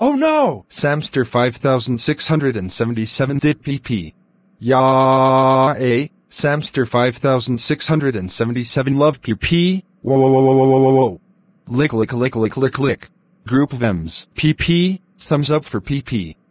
Oh no! Samster5677 did PP. Yeah, Samster5677 love PP. Whoa, whoa, whoa, whoa, whoa, whoa, whoa. Lick, lick, lick, lick, lick, lick. Group of M's. PP, thumbs up for PP.